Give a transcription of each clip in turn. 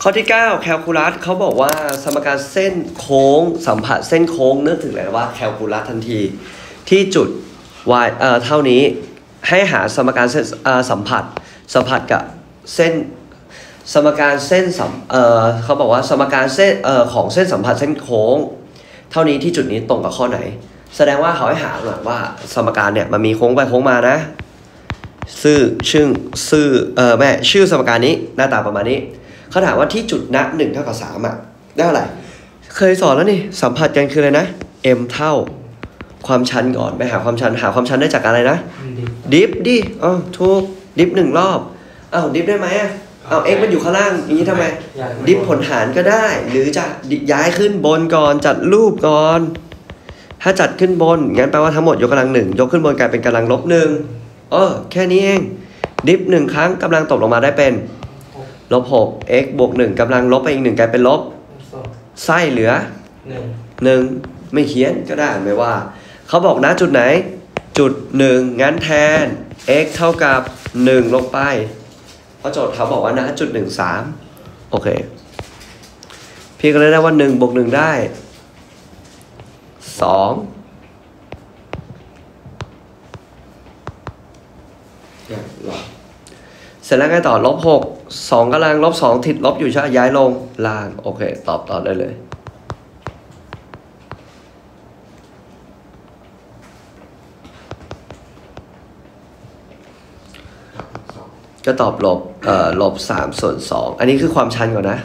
ข้อที่9แคลคูลัสเขาบอกว่าสมการเส้นโค้งสัมผัสเส้นโค้งนึกถึงเลยว่าแคลคูลัสทันทีที่จุด y เท่านี้ให้หาสมการเส้นสัมผัสกับเส้นสมการเส้นเขาบอกว่าสมการเส้นของเส้นสัมผัสเส้นโค้งเท่านี้ที่จุดนี้ตรงกับข้อไหนแสดงว่าเขาให้หาหน่อยว่าสมการเนี่ยมันมีโค้งไปโค้งมานะชื่อสมการนี้หน้าตาประมาณนี้เขาถามว่าที่จุดณ1เท่ากับ3ได้เท่าไหร่เคยสอนแล้วนี่สัมผัสกันคืออะไรนะ m เท่าความชันก่อนไปหาความชันได้จากอะไรนะดิฟดิถูกดิฟ1รอบดิฟได้ไหมx มันอยู่ข้างล่างอย่างนี้ทำไมดิฟผลหารก็ได้หรือจะย้ายขึ้นบนก่อนจัดรูปก่อนถ้าจัดขึ้นบนงั้นแปลว่าทั้งหมดยกกำลัง1ยกขึ้นบนกลายเป็นกำลังลบ1แค่นี้เองดิฟ1ครั้งกำลังตกลงมาได้เป็นลบ6 x บวก1กำลังลบไปอีก1กลายเป็นลบไส้เหลือ1ไม่เขียนก็ได้ไม่ว่าเขาบอกนะจุดไหนจุด1งั้นแทน x เท่ากับ1ลงไปเพราะโจทย์เขาบอกว่านะจุด13โอเคพี่ก็เลยได้ว่า1บวก1ได้2เสร็จแล้วไงต่อลบ6 2กำลังลบ2ติดลบอยู่ใช่ไหมย้ายลงล่างโอเคตอบได้เลยก็ตอบลบ3ส่วน2อันนี้คือความชันก่อนนะ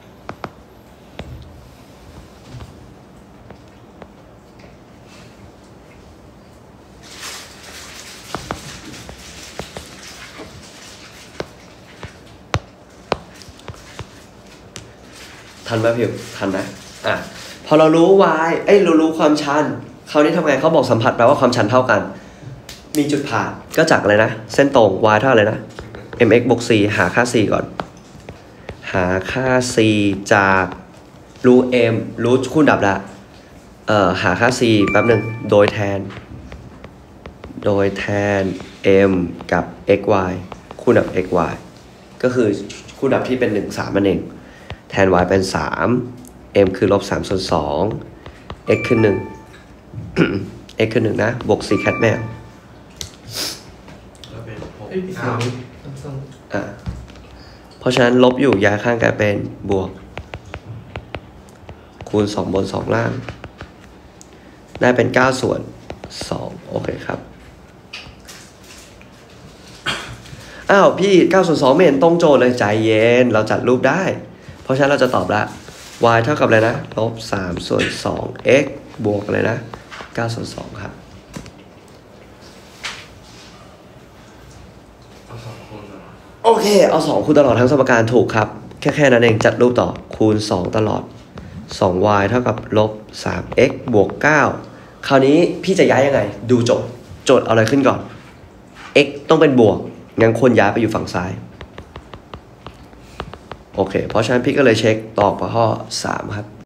ทันไหมพี่ทันนะพอเรารู้ y เรารู้ความชันคราวนี้ทำไงเขาบอกสัมผัสแปลว่าความชันเท่ากันมีจุดผ่านก็จากอะไรนะเส้นตรง y เท่าอะไรนะ mx บวก c หาค่า c ก่อนหาค่า c จากรู้ m รู้คูณดับละหาค่า c แป๊บหนึ่งโดยแทน m กับ xy คูณดับ xy ก็คือคูณดับที่เป็น1 3นั่นเองแทน y เป็น3 m คือลบ3ส่วน2 x คือ1 x คือ1นะบวก c cat แมวเพราะฉะนั้นลบอยู่ย้ายข้างกลายเป็นบวกคูณ2บน2ล่างได้เป็น9ส่วน2โอเคครับพี่9ส่วน2ไม่เห็นตรงโจทย์เลยใจเย็นเราจัดรูปได้เพราะฉะนั้นเราจะตอบละ y เท่ากับอะไรนะลบ3ส่วน2 x บวกอะไรนะ9ส่วน2ครับโอเคเอา2คูณตลอดทั้งสมการถูกครับแค่นั้นเองจัดรูปต่อคูณ2ตลอด 2y เท่ากับลบ 3x บวก 9คราวนี้พี่จะย้ายยังไงดูโจทย์เอาอะไรขึ้นก่อน x ต้องเป็นบวกงั้นควรย้ายไปอยู่ฝั่งซ้ายโอเคเพราะฉะนั้นพี่ก็เลยเช็คตอบข้อ3ครับ